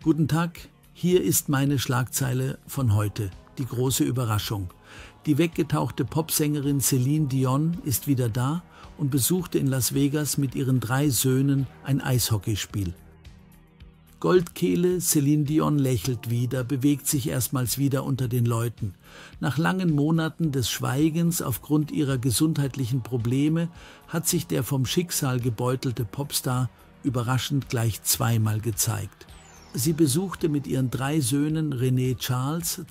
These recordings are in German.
Guten Tag, hier ist meine Schlagzeile von heute, die große Überraschung. Die weggetauchte Popsängerin Celine Dion ist wieder da und besuchte in Las Vegas mit ihren 3 Söhnen ein Eishockeyspiel. Goldkehle Celine Dion lächelt wieder, bewegt sich erstmals wieder unter den Leuten. Nach langen Monaten des Schweigens aufgrund ihrer gesundheitlichen Probleme hat sich der vom Schicksal gebeutelte Popstar überraschend gleich zweimal gezeigt. Sie besuchte mit ihren 3 Söhnen René Charles,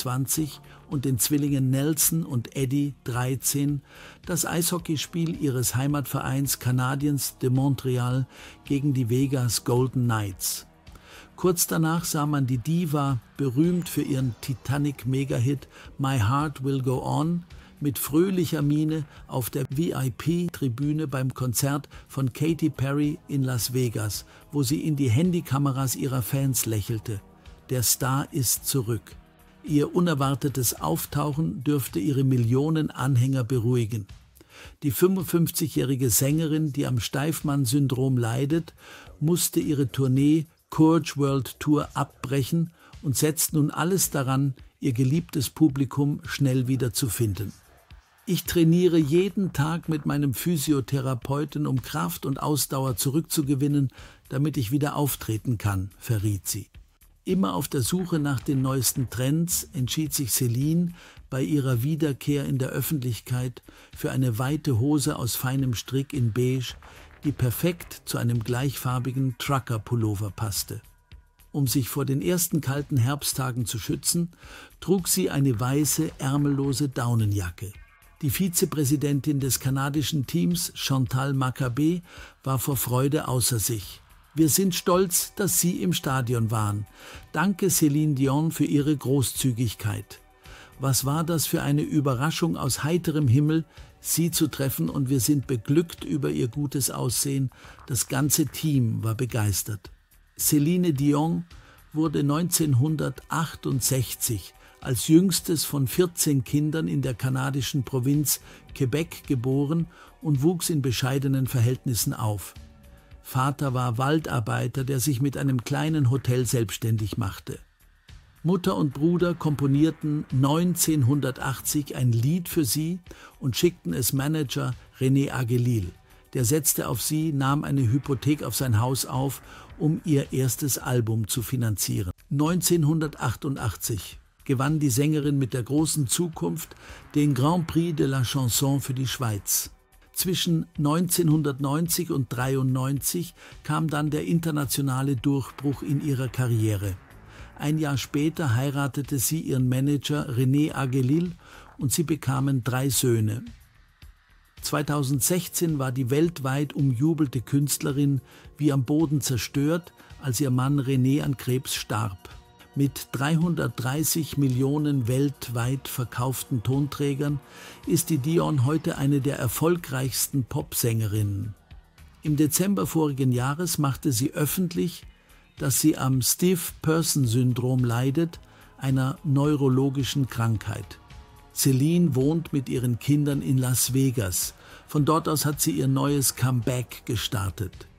22, und den Zwillingen Nelson und Eddie, 13, das Eishockeyspiel ihres Heimatvereins Canadiens de Montreal gegen die Vegas Golden Knights. Kurz danach sah man die Diva, berühmt für ihren Titanic-Megahit My Heart Will Go On, mit fröhlicher Miene auf der VIP-Tribüne beim Konzert von Katy Perry in Las Vegas, wo sie in die Handykameras ihrer Fans lächelte. Der Star ist zurück. Ihr unerwartetes Auftauchen dürfte ihre Millionen Anhänger beruhigen. Die 55-jährige Sängerin, die am Steifmann-Syndrom leidet, musste ihre Tournee Courage World Tour abbrechen und setzt nun alles daran, ihr geliebtes Publikum schnell wieder zu finden. Ich trainiere jeden Tag mit meinem Physiotherapeuten, um Kraft und Ausdauer zurückzugewinnen, damit ich wieder auftreten kann, verriet sie. Immer auf der Suche nach den neuesten Trends entschied sich Celine bei ihrer Wiederkehr in der Öffentlichkeit für eine weite Hose aus feinem Strick in Beige, die perfekt zu einem gleichfarbigen Trucker-Pullover passte. Um sich vor den ersten kalten Herbsttagen zu schützen, trug sie eine weiße, ärmellose Daunenjacke. Die Vizepräsidentin des kanadischen Teams, Chantal Machabée, war vor Freude außer sich. Wir sind stolz, dass Sie im Stadion waren. Danke Celine Dion für Ihre Großzügigkeit. Was war das für eine Überraschung aus heiterem Himmel, Sie zu treffen, und wir sind beglückt über Ihr gutes Aussehen. Das ganze Team war begeistert. Celine Dion wurde 1968 als jüngstes von 14 Kindern in der kanadischen Provinz Quebec geboren und wuchs in bescheidenen Verhältnissen auf. Vater war Waldarbeiter, der sich mit einem kleinen Hotel selbstständig machte. Mutter und Bruder komponierten 1980 ein Lied für sie und schickten es Manager René Aguilil. Der setzte auf sie, nahm eine Hypothek auf sein Haus auf, um ihr erstes Album zu finanzieren. 1988 gewann die Sängerin mit der großen Zukunft den Grand Prix de la Chanson für die Schweiz. Zwischen 1990 und 1993 kam dann der internationale Durchbruch in ihrer Karriere. Ein Jahr später heiratete sie ihren Manager René Aguilil und sie bekamen 3 Söhne. 2016 war die weltweit umjubelte Künstlerin wie am Boden zerstört, als ihr Mann René an Krebs starb. Mit 330 Millionen weltweit verkauften Tonträgern ist die Dion heute eine der erfolgreichsten Popsängerinnen. Im Dezember vorigen Jahres machte sie öffentlich, dass sie am Stiff-Person-Syndrom leidet, einer neurologischen Krankheit. Celine wohnt mit ihren Kindern in Las Vegas. Von dort aus hat sie ihr neues Comeback gestartet.